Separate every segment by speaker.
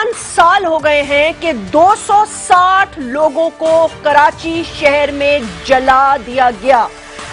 Speaker 1: 5 साल हो गए हैं कि 260 लोगों को कराची शहर में जला दिया गया।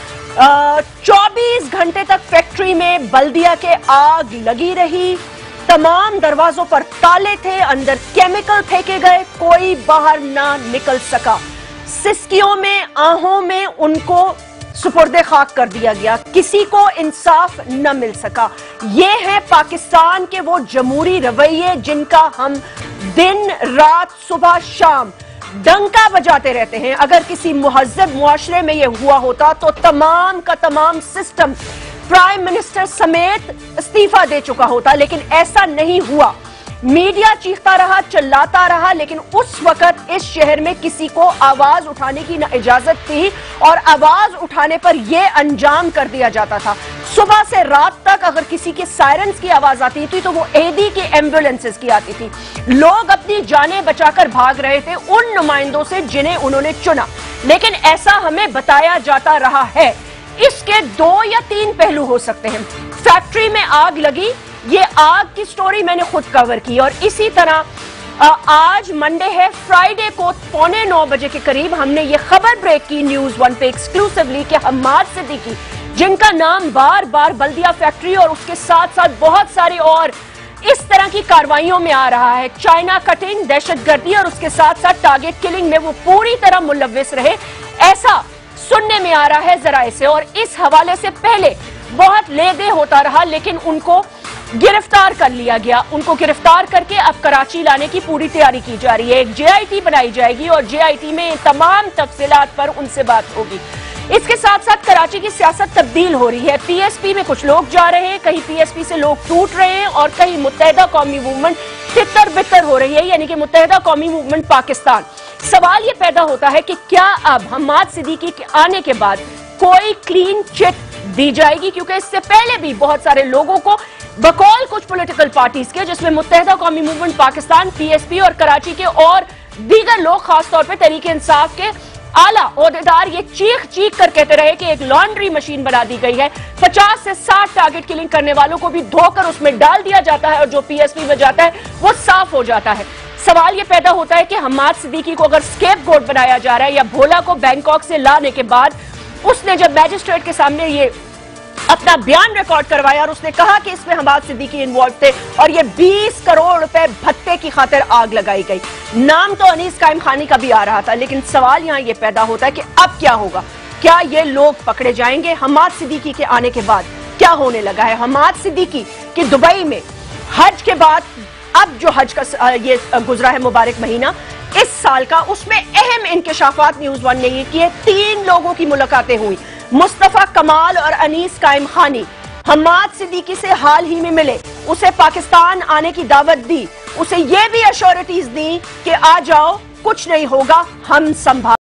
Speaker 1: 24 घंटे तक फैक्ट्री में बल्दिया के आग लगी रही। तमाम दरवाजों पर ताले थे, अंदर केमिकल फेंके गए, कोई बाहर ना निकल सका। सिस्कियों में, आहों में उनको सुपुर्दे खाक कर दिया गया, किसी को इंसाफ न मिल सका। ये है पाकिस्तान के वो जमहूरी रवैये जिनका हम दिन रात सुबह शाम डंका बजाते रहते हैं। अगर किसी मुहज्जब मुआशरे में ये हुआ होता तो तमाम का तमाम सिस्टम प्राइम मिनिस्टर समेत इस्तीफा दे चुका होता, लेकिन ऐसा नहीं हुआ। मीडिया चीखता रहा, चिल्लाता रहा, लेकिन उस वक्त इस शहर में किसी को आवाज उठाने की न इजाजत थी और आवाज उठाने पर यह अंजाम कर दिया जाता था। सुबह से रात तक अगर किसी के सायरन्स की आवाज आती थी तो वो एडी की एम्बुलेंसेस की आती थी। लोग अपनी जानें बचाकर भाग रहे थे उन नुमाइंदों से जिन्हें उन्होंने चुना, लेकिन ऐसा हमें बताया जाता रहा है। इसके 2 या 3 पहलू हो सकते हैं। फैक्ट्री में आग लगी, ये आग की स्टोरी मैंने खुद कवर की, और इसी तरह आज मंडे है, फ्राइडे को 8:45 बजे के करीब हमने ये खबर ब्रेक की न्यूज़ 1 पे एक्सक्लूसिवली कि हम्माद सिद्दीकी, जिनका नाम बार बार बल्दिया फैक्ट्री और उसके साथ साथ बहुत सारी और इस तरह की कार्रवाइयों में आ रहा है, चाइना कटिंग, दहशतगर्दी और उसके साथ साथ टारगेट किलिंग में वो पूरी तरह मुलव्विस रहे, ऐसा सुनने में आ रहा है जराए से। और इस हवाले से पहले बहुत ले-दे होता रहा, लेकिन उनको गिरफ्तार कर लिया गया। उनको गिरफ्तार करके अब कराची लाने की पूरी तैयारी की जा रही है। एक जेआईटी बनाई जाएगी और जेआईटी में तमाम तफसीलात पर उनसे बात होगी। इसके साथ साथ कराची की सियासत तब्दील हो रही है। पीएसपी में कुछ लोग जा रहे हैं, कहीं पीएसपी से लोग टूट रहे हैं और कहीं मुत्तहिदा कौमी मूवमेंट तितर बितर हो रही है, यानी कि मुत्तहिदा कौमी मूवमेंट पाकिस्तान। सवाल यह पैदा होता है कि क्या अब हम्माद सिद्दीकी के आने के बाद कोई क्लीन चिट दी जाएगी, क्योंकि इससे पहले भी बहुत सारे लोगों को बकौल कुछ पॉलिटिकल पार्टीज के, जिसमें मुत्तहिदा कौमी मूवमेंट पाकिस्तान, पीएसपी और कराची के और दीगर लोग, खासतौर पर तहरीक इंसाफ के आला ओहदेदार, ये चीख चीख कर कहते रहे कि एक लॉन्ड्री मशीन बना दी गई है, 50 से 60 टारगेट किलिंग करने वालों को भी धोकर उसमें डाल दिया जाता है और जो पीएसपी में जाता है वो साफ हो जाता है। सवाल ये पैदा होता है कि हम्माद सिद्दीकी को अगर स्केपगोट बनाया जा रहा है, या भोला को बैंकॉक से लाने के बाद उसने जब मैजिस्ट्रेट के सामने ये अपना बयान रिकॉर्ड करवाया और उसने कहा कि इसमें हम्माद सिद्दीकी इन्वॉल्व थे और ये 20 करोड़ रुपए भत्ते की खातिर आग लगाई गई। नाम तो अनीस कायम खानी का भी आ रहा था, लेकिन सवाल यहां ये पैदा होता है कि अब क्या होगा? क्या ये लोग पकड़े जाएंगे? हम्माद सिद्दीकी के आने के बाद क्या होने लगा है? हम्माद सिद्दीकी की दुबई में हज के बाद अब जो हज का ये गुजरा है मुबारक महीना इस साल का, उसमें अहम इंकशाफात न्यूज़ 1 ने ये किए। 3 लोगों की मुलाकातें हुई। मुस्तफा कमाल और अनीस कायम खानी हम्माद सिद्दीकी से हाल ही में मिले, उसे पाकिस्तान आने की दावत दी, उसे ये भी एश्योरिटीज दी कि आ जाओ, कुछ नहीं होगा, हम संभाल